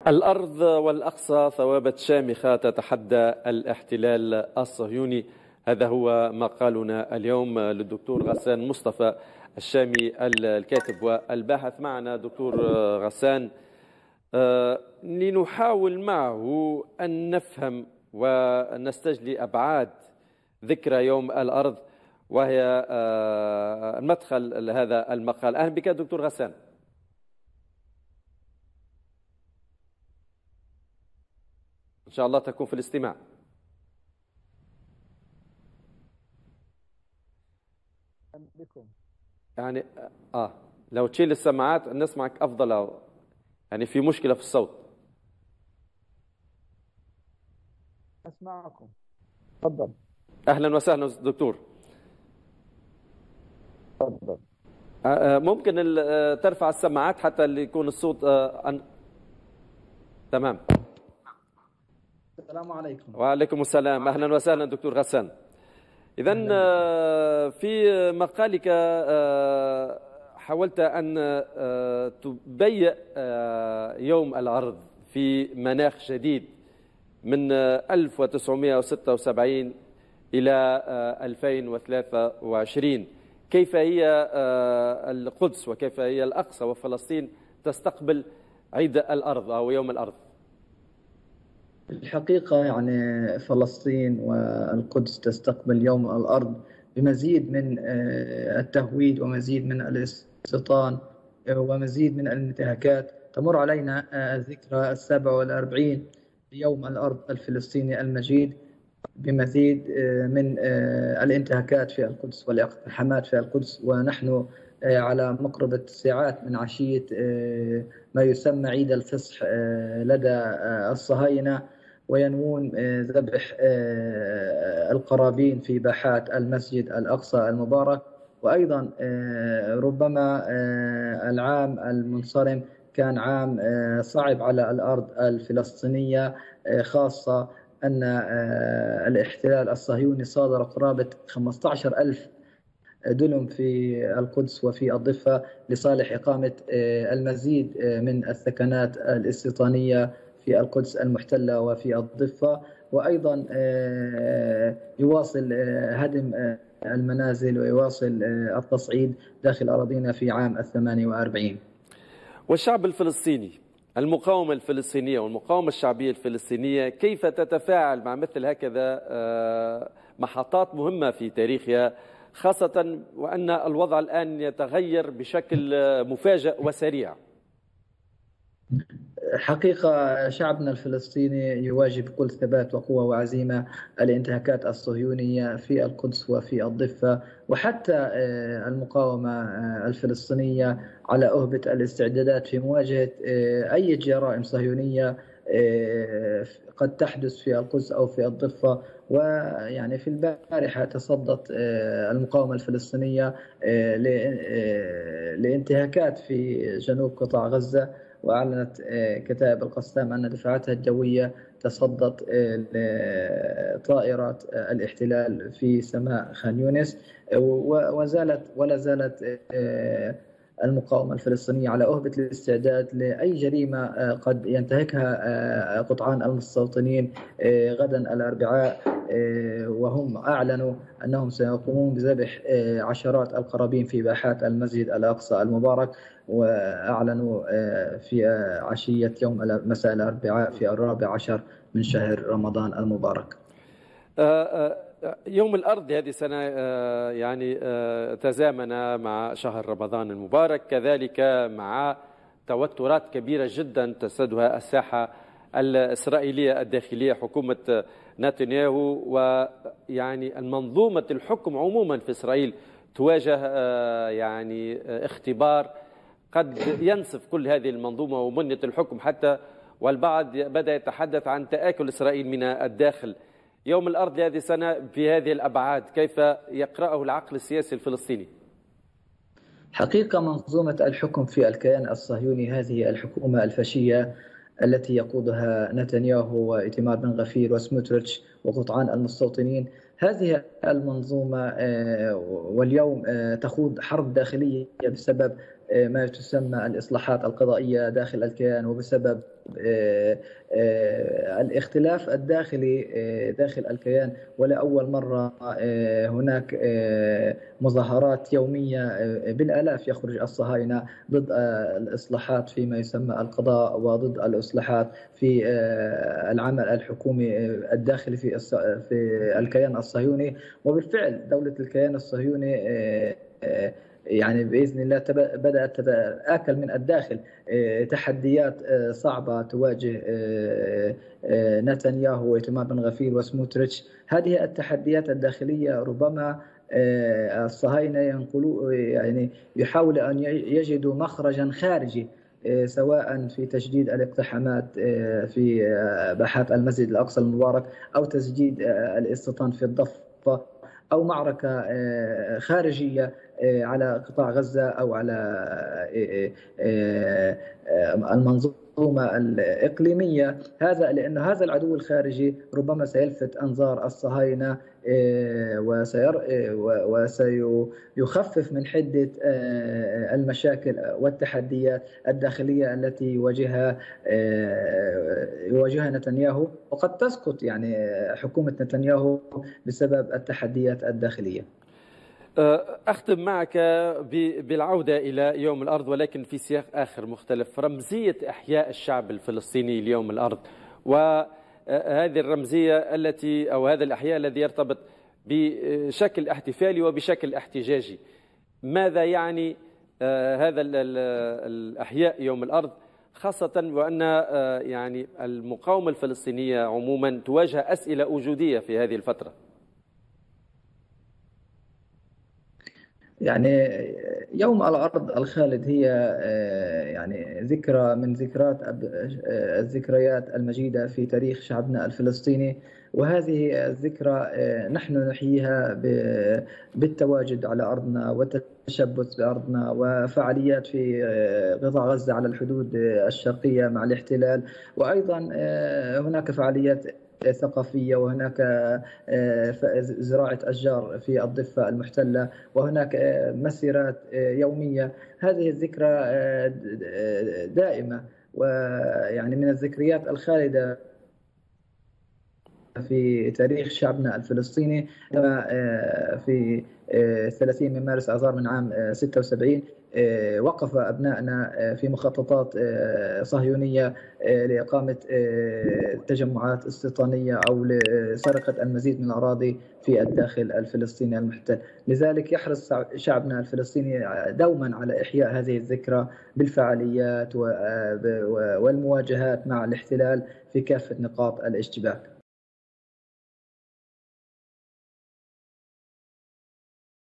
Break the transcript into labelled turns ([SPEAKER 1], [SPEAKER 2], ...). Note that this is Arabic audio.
[SPEAKER 1] الأرض والأقصى ثوابت شامخة تتحدى الاحتلال الصهيوني. هذا هو مقالنا اليوم للدكتور غسان مصطفى الشامي الكاتب والباحث. معنا دكتور غسان لنحاول معه أن نفهم ونستجلي أبعاد ذكرى يوم الأرض، وهي المدخل لهذا المقال. أهلا بك دكتور غسان. إن شاء الله تكون في الاستماع.
[SPEAKER 2] بكم
[SPEAKER 1] يعني لو تشيل السماعات نسمعك أفضل، يعني في مشكلة في الصوت.
[SPEAKER 2] أسمعكم، تفضل.
[SPEAKER 1] أهلا وسهلا دكتور.
[SPEAKER 2] تفضل.
[SPEAKER 1] ممكن ترفع السماعات حتى اللي يكون الصوت تمام.
[SPEAKER 2] السلام عليكم.
[SPEAKER 1] وعليكم السلام. أهلا وسهلا دكتور غسان. إذن في مقالك حاولت أن تبيئ يوم الأرض في مناخ جديد من 1976 إلى 2023. كيف هي القدس وكيف هي الأقصى وفلسطين تستقبل عيد الأرض أو يوم الأرض؟
[SPEAKER 2] الحقيقة يعني فلسطين والقدس تستقبل يوم الأرض بمزيد من التهويد ومزيد من الاستيطان ومزيد من الانتهاكات. تمر علينا ذكرى 47 ليوم الأرض الفلسطيني المجيد بمزيد من الانتهاكات في القدس والاقتحامات في القدس، ونحن على مقربة ساعات من عشية ما يسمى عيد الفصح لدى الصهاينة، وينوون ذبح القرابين في باحات المسجد الأقصى المبارك. وأيضا ربما العام المنصرم كان عام صعب على الأرض الفلسطينية، خاصة أن الاحتلال الصهيوني صادر قرابة 15,000 دلم في القدس وفي الضفة لصالح إقامة المزيد من السكنات الاستيطانية في القدس المحتلة وفي الضفة. وأيضا يواصل هدم المنازل ويواصل التصعيد داخل أراضينا في عام 48.
[SPEAKER 1] والشعب الفلسطيني، المقاومة الفلسطينية والمقاومة الشعبية الفلسطينية، كيف تتفاعل مع مثل هكذا محطات مهمة في تاريخها، خاصة وأن الوضع الآن يتغير بشكل مفاجئ وسريع؟
[SPEAKER 2] حقيقة شعبنا الفلسطيني يواجه بكل ثبات وقوة وعزيمة الانتهاكات الصهيونية في القدس وفي الضفة، وحتى المقاومة الفلسطينية على أهبة الاستعدادات في مواجهة أي جرائم صهيونية قد تحدث في القدس أو في الضفة. ويعني في البارحة تصدت المقاومة الفلسطينية لانتهاكات في جنوب قطاع غزة، وأعلنت كتائب القسام أن دفاعاتها الجوية تصدت لطائرات الاحتلال في سماء خان يونس. ولا زالت المقاومة الفلسطينية على أهبة الاستعداد لأي جريمة قد ينتهكها قطعان المستوطنين غدا الأربعاء، وهم أعلنوا أنهم سيقومون بذبح عشرات القرابين في باحات المسجد الأقصى المبارك، وأعلنوا في عشية يوم مساء الأربعاء في 14 من شهر رمضان المبارك.
[SPEAKER 1] يوم الأرض هذه السنة يعني تزامن مع شهر رمضان المبارك، كذلك مع توترات كبيرة جدا تسودها الساحة الإسرائيلية الداخلية، حكومة نتنياهو ويعني المنظومة الحكم عموما في إسرائيل تواجه يعني اختبار قد ينسف كل هذه المنظومة ومنة الحكم حتى، والبعض بدأ يتحدث عن تآكل إسرائيل من الداخل. يوم الأرض هذه السنة في هذه الأبعاد كيف يقرأه العقل السياسي الفلسطيني؟
[SPEAKER 2] حقيقة منظومة الحكم في الكيان الصهيوني، هذه الحكومة الفاشية التي يقودها نتنياهو وإيتمار بن غفير وسموتريتش وقطعان المستوطنين، هذه المنظومة واليوم تخوض حرب داخلية بسبب ما تسمى الإصلاحات القضائية داخل الكيان، وبسبب الاختلاف الداخلي داخل الكيان. ولأول مرة هناك مظاهرات يومية بالآلاف يخرج الصهاينة ضد الإصلاحات فيما يسمى القضاء، وضد الإصلاحات في العمل الحكومي الداخلي في الكيان الصهيوني. وبالفعل دولة الكيان الصهيوني يعني بإذن الله بدأت تتآكل من الداخل. تحديات صعبة تواجه نتنياهو وإيتمار بن غفير وسموتريتش. هذه التحديات الداخلية ربما الصهاينة يعني يحاولوا أن يجدوا مخرجا خارجي، سواء في تجديد الاقتحامات في باحات المسجد الأقصى المبارك، أو تجديد الاستيطان في الضفة، أو معركة خارجية على قطاع غزة، أو على المنظومة الإقليمية. هذا لأن هذا العدو الخارجي ربما سيلفت أنظار الصهاينة وسيخفف من حدة المشاكل والتحديات الداخلية التي يواجهها نتنياهو، وقد تسقط يعني حكومة نتنياهو بسبب التحديات الداخلية.
[SPEAKER 1] أختم معك بالعودة إلى يوم الأرض، ولكن في سياق آخر مختلف. رمزية إحياء الشعب الفلسطيني ليوم الأرض، وهذه الرمزية التي أو هذا الإحياء الذي يرتبط بشكل احتفالي وبشكل احتجاجي، ماذا يعني هذا الإحياء يوم الأرض، خاصة وأن يعني المقاومة الفلسطينية عموما تواجه أسئلة وجودية في هذه الفترة؟
[SPEAKER 2] يعني يوم الأرض الخالد هي يعني ذكرى من الذكريات المجيدة في تاريخ شعبنا الفلسطيني. وهذه الذكرى نحن نحييها بالتواجد على أرضنا والتشبث بأرضنا، وفعاليات في قطاع غزة على الحدود الشرقية مع الاحتلال. وأيضا هناك فعاليات ثقافية، وهناك زراعة أشجار في الضفة المحتلة، وهناك مسيرات يومية. هذه الذكرى دائمة، ويعني من الذكريات الخالدة في تاريخ شعبنا الفلسطيني. في 30 من مارس آذار من عام 76 وقف أبنائنا في مخططات صهيونية لإقامة تجمعات استيطانية أو لسرقة المزيد من الأراضي في الداخل الفلسطيني المحتل. لذلك يحرص شعبنا الفلسطيني دوما على إحياء هذه الذكرى بالفعاليات والمواجهات مع الاحتلال في كافة نقاط الاشتباك.